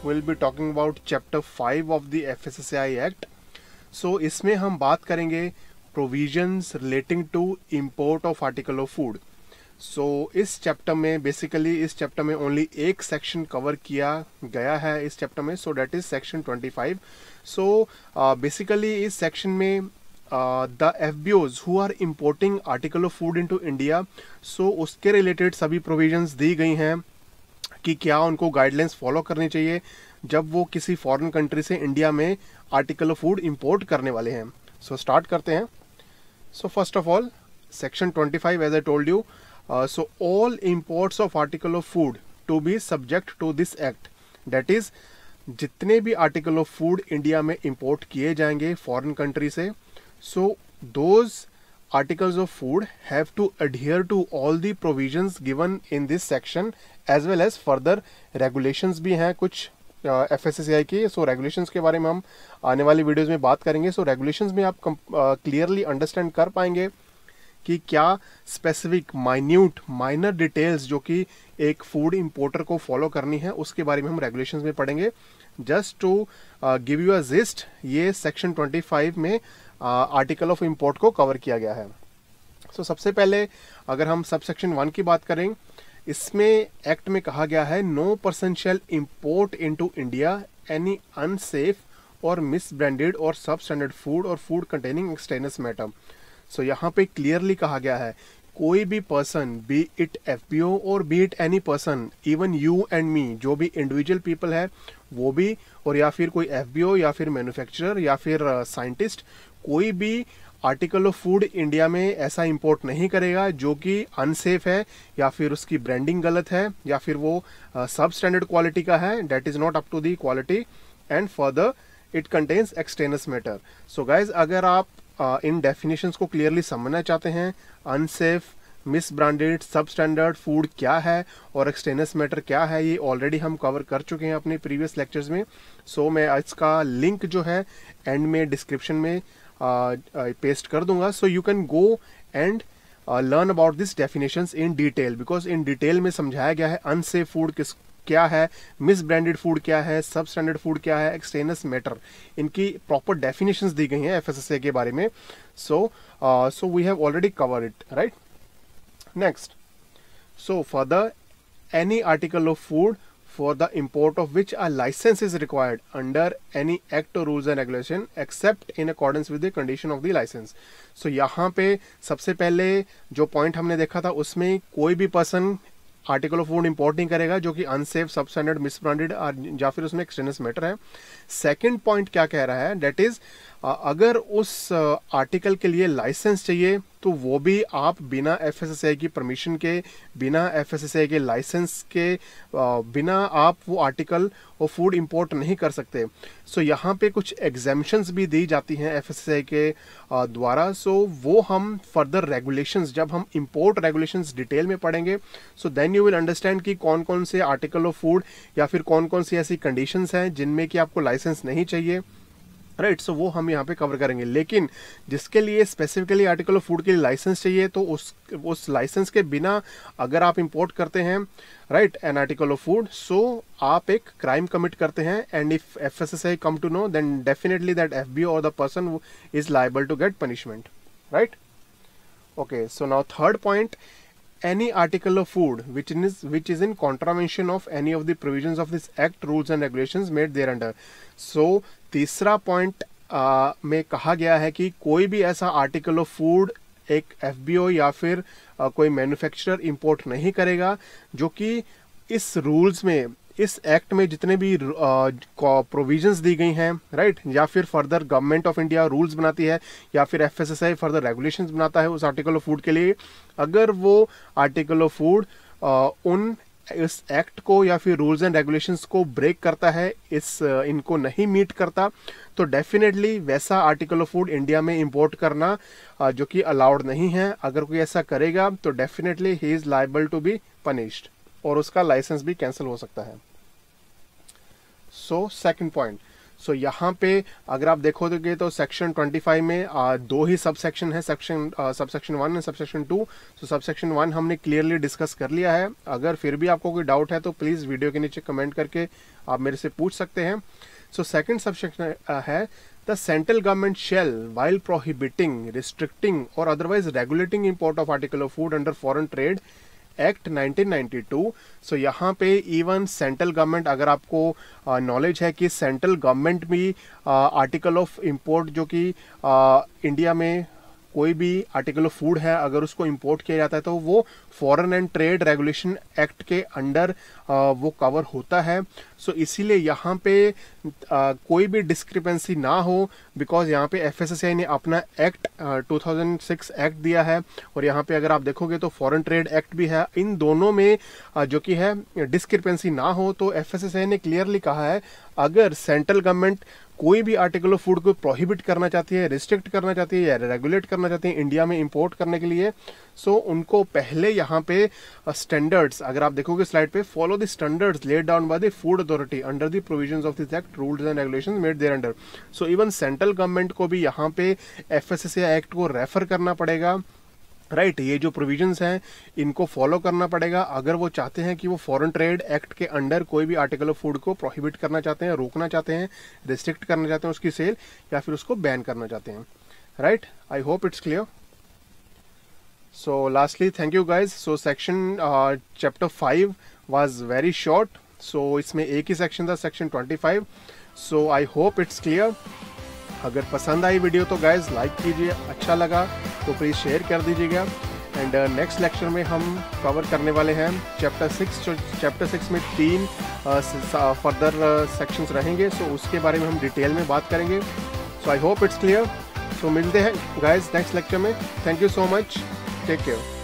Will be talking about chapter 5 of the FSSAI act. So इसमें हम बात करेंगे provisions relating to import of article of food. So इस chapter में basically इस चैप्टर में ओनली एक सेक्शन कवर किया गया है इस चैप्टर में, so that is section 25। So basically इस सेक्शन में the FBOs who are importing article of food into India, so उसके रिलेटेड सभी प्रोविजंस दी गई हैं कि क्या उनको गाइडलाइंस फॉलो करनी चाहिए जब वो किसी फॉरेन कंट्री से इंडिया में आर्टिकल ऑफ फूड इंपोर्ट करने वाले हैं। सो स्टार्ट करते हैं। So first of all section 25 as I told you, so all imports of article of food to be subject to this act, that is जितने भी article of food India में import किए जाएंगे foreign country से, so those articles of food have to adhere to all the provisions given in this section as well as further regulations भी हैं कुछ FSSAI की। सो regulations के बारे में हम आने वाली वीडियोस में बात करेंगे। सो regulations में आप क्लियरली अंडरस्टैंड कर पाएंगे कि क्या स्पेसिफिक माइन्यूट माइनर डिटेल्स जो कि एक फूड इंपोर्टर को फॉलो करनी है उसके बारे में हम रेगुलेशंस में पढ़ेंगे। Just to give you a gist, ये सेक्शन 25 में आर्टिकल ऑफ इंपोर्ट को कवर किया गया है। सो सबसे पहले अगर हम सब सेक्शन 1 की बात करें, इसमें एक्ट में कहा गया है no person shall import into India any unsafe और मिसब्रांडेड और सब स्टैंडर्ड फूड और food containing extraneous matter. So यहाँ पे क्लियरली कहा गया है कोई भी पर्सन, बी इट एफपीओ और be it any person, even you and me, जो भी इंडिविजुअल पीपल है वो भी, और या फिर कोई एफबीओ या फिर मैन्युफैक्चरर या फिर साइंटिस्ट, कोई भी आर्टिकल ऑफ फूड इंडिया में ऐसा इंपोर्ट नहीं करेगा जो कि अनसेफ है या फिर उसकी ब्रांडिंग गलत है या फिर वो सब स्टैंडर्ड क्वालिटी का है, that is not up to the quality, and further it contains extraneous matter. So guys, अगर आप इन डेफिनेशंस को क्लियरली समझना चाहते हैं, unsafe, misbranded, substandard food क्या है और एक्सटेनस मैटर क्या है, ये ऑलरेडी हम कवर कर चुके हैं अपने प्रीवियस लेक्चर्स में। सो मैं इसका लिंक जो है एंड में डिस्क्रिप्शन में पेस्ट कर दूंगा, so you can go and learn about this definitions in detail, because in detail में समझाया गया है अनसेफ फूड क्या है, मिस ब्रांडेड फूड क्या है, सब स्टैंडर्ड फूड क्या है, एक्सटेनस मैटर, इनकी प्रॉपर डेफिनेशंस दी गई हैं एफएसएसए के बारे में। So we have already cover it, right. Next, so further any article of food for the import of which a license is required under any act or rules and regulation except in accordance with the condition of the license। so यहाँ पे सबसे पहले जो point हमने देखा था उसमें कोई भी person article of food import नहीं करेगा जो कि अनसेफ, सब स्टैंडर्ड, मिसब्रांडेड या फिर उसमें एक्सटेनस मैटर है। सेकंड पॉइंट क्या कह रहा है, दैट इज अगर उस आर्टिकल के लिए लाइसेंस चाहिए तो वो भी आप बिना एफएसएसएआई की परमिशन के, बिना एफएसएसएआई के लाइसेंस के, बिना आप वो आर्टिकल और फूड इंपोर्ट नहीं कर सकते। सो यहाँ पे कुछ एग्जेम्पशंस भी दी जाती हैं एफएसएसएआई के द्वारा। सो वो हम फर्दर रेगुलेशंस, जब हम इंपोर्ट रेगुलेशंस डिटेल में पढ़ेंगे, so then you will understand कि कौन कौन से आर्टिकल ऑफ फूड या फिर कौन कौन सी ऐसी कंडीशंस हैं जिनमें कि आपको लाइसेंस नहीं चाहिए, राइट। सो वो हम यहाँ पे कवर करेंगे। लेकिन जिसके लिए स्पेसिफिकली आर्टिकल ऑफ फूड के लिए लाइसेंस चाहिए, तो उस लाइसेंस के बिना अगर आप इंपोर्ट करते हैं, right, an article of food, so आप एक क्राइम कमिट करते हैं, and if FSSAI come to know then definitely that FBO और the person is liable to get punishment, right. Okay, so now third point, any article of food which is in contravention of any of the provisions of this act, rules and regulations made thereunder। so तीसरा point में कहा गया है कि कोई भी ऐसा article of food एक एफबीओ या फिर कोई मैन्युफैक्चरर इंपोर्ट नहीं करेगा जो कि इस रूल्स में, इस एक्ट में जितने भी प्रोविजंस दी गई हैं, राइट, या फिर further government of India rules बनाती है या फिर एफएसएसआई फर्दर रेगुलेशंस बनाता है उस आर्टिकल ऑफ फूड के लिए, अगर वो आर्टिकल ऑफ फूड उन इस एक्ट को या फिर रूल्स एंड रेगुलेशंस को ब्रेक करता है, इनको नहीं मीट करता, तो डेफिनेटली वैसा आर्टिकल ऑफ फूड इंडिया में इंपोर्ट करना जो कि अलाउड नहीं है। अगर कोई ऐसा करेगा तो definitely he is liable to be punished और उसका लाइसेंस भी कैंसिल हो सकता है। सो सेकंड पॉइंट, सो यहाँ पे अगर आप देखोगे तो सेक्शन 25 में दो ही सब सेक्शन है, subsection 1 and subsection 2। So subsection 1 हमने क्लियरली डिस्कस कर लिया है। अगर फिर भी आपको कोई डाउट है तो प्लीज़ वीडियो के नीचे कमेंट करके आप मेरे से पूछ सकते हैं। सो सेकंड सबसेक्शन है the central government shall while prohibiting, restricting और otherwise regulating import of article of food under foreign trade act 1992। So यहाँ पे इवन सेंट्रल गवर्नमेंट, अगर आपको नॉलेज है कि सेंट्रल गवर्नमेंट भी आर्टिकल ऑफ इंपोर्ट जो कि इंडिया में कोई भी आर्टिकल ऑफ फूड है अगर उसको इंपोर्ट किया जाता है तो वो foreign and trade regulation act के अंडर वो कवर होता है। सो इसीलिए यहाँ पे कोई भी डिस्क्रिपेंसी ना हो, बिकॉज यहाँ पे एफएसएसआई ने अपना एक्ट 2006 एक्ट दिया है और यहाँ पे अगर आप देखोगे तो फॉरेन ट्रेड एक्ट भी है। इन दोनों में जो कि है डिस्क्रिपेंसी ना हो, तो एफएसएसआई ने क्लियरली कहा है अगर सेंट्रल गवर्नमेंट कोई भी आर्टिकल ऑफ फूड को प्रोहिबिट करना चाहती है, रिस्ट्रिक्ट करना चाहती है या रेगुलेट करना चाहती है इंडिया में इंपोर्ट करने के लिए, सो उनको पहले यहाँ पे स्टैंडर्ड्स, अगर आप देखोगे स्लाइड पे, follow the standards laid down by the food authority under the provisions of this act, rules and regulations made thereunder. So even central government को भी यहाँ पे एफएसएसआई एक्ट को रेफर करना पड़ेगा, राइट। ये जो प्रोविजंस हैं इनको फॉलो करना पड़ेगा अगर वो चाहते हैं कि वो फॉरेन ट्रेड एक्ट के अंडर कोई भी आर्टिकल ऑफ फूड को प्रोहिबिट करना चाहते हैं, रोकना चाहते हैं, रिस्ट्रिक्ट करना चाहते हैं उसकी सेल, या फिर उसको बैन करना चाहते हैं, right. I hope it's clear. So lastly thank you guys. So section chapter 5 was very short, so इसमें एक ही सेक्शन था, section 25। So I hope it's clear. अगर पसंद आई वीडियो तो गाइज लाइक कीजिए, अच्छा लगा तो प्लीज़ शेयर कर दीजिएगा। एंड नेक्स्ट लेक्चर में हम कवर करने वाले हैं चैप्टर 6। चैप्टर 6 में 3 फर्दर सेक्शंस रहेंगे, सो उसके बारे में हम डिटेल में बात करेंगे। So I hope it's clear. So मिलते हैं गाइज नेक्स्ट लेक्चर में। Thank you so much, take care.